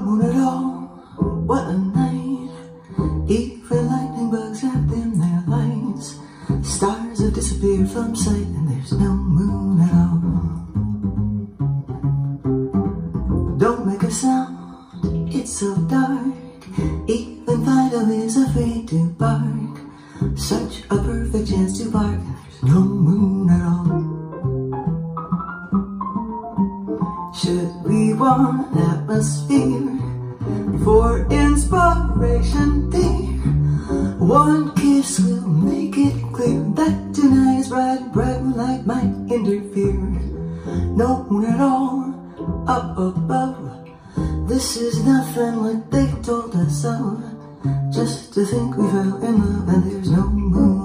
moon at all, what a night. Even lightning bugs have dimmed their lights. Stars have disappeared from sight, and there's no moon at all. Don't make a sound, it's so dark. Even Fido is afraid to bark. Such a perfect chance to bark, and there's no moon at all. Should we want atmosphere for inspiration, dear? One kiss will make it clear that tonight's bright moonlight might interfere. No moon at all up above. This is nothing like they told us of. Just to think we fell in love and there's no moon.